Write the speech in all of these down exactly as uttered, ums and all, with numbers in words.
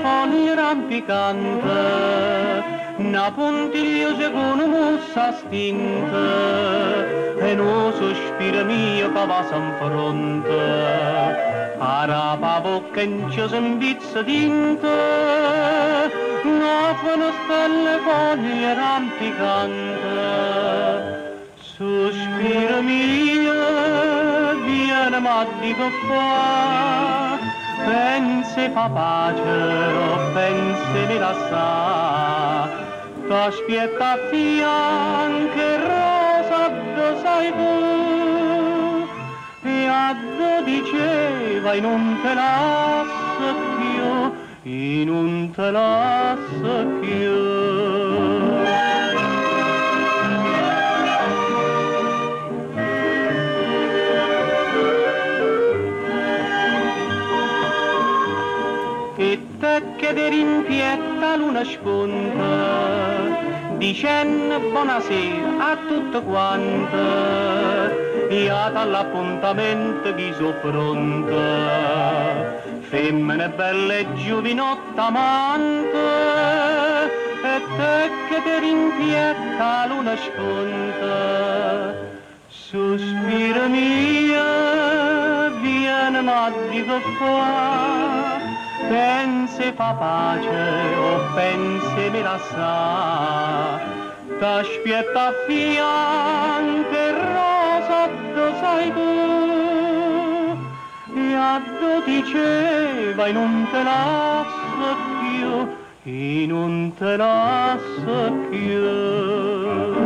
foglie rampicante, una puntigliosa con una mossa stinta, e un sospiro mio che va s'infronta, arapa bocca in ciò sembizza tinta, una stelle foglie rampicante, sospiro mio, viene ma dico fa, pensi fa pace o pensi mi la sa, t'aspetta a fianco rosa do sai tu, e a do diceva in non te lascio più, in non te lascio più. E te che ti rimpietta l'una spunta, dicendo buonasera a tutto quanto, e all'appuntamento chi so pronta, femmine belle e giovinotte amante, e te che ti rimpietta l'una spunta, sospiro mia, viene ma dico fa, pensi fa pace o pensi mi la sa, t'aspetta a fianco rosa do sai tu, e a do diceva e non te lascio più, e non te lascio più.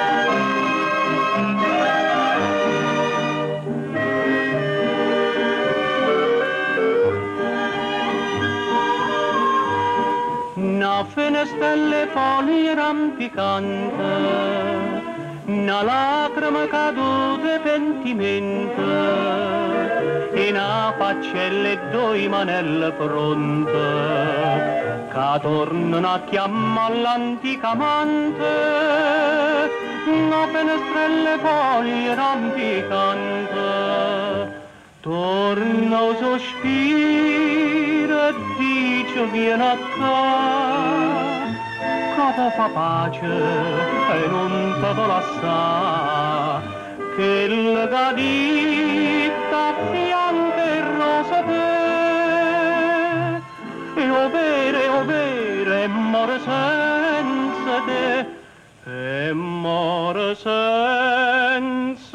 Una finestrelle foglie rampicante, una lacrima caduta e pentimento, e una faccella e due manelle pronte, che tornano a chiamare l'antica amante, una finestrelle foglie rampicante, torna un sospiro e dice vieni a te, che fa pace e non te lo lascia, che il gadita a fianco e rosa te, e o vere, o vere, e muore senza te, e muore senza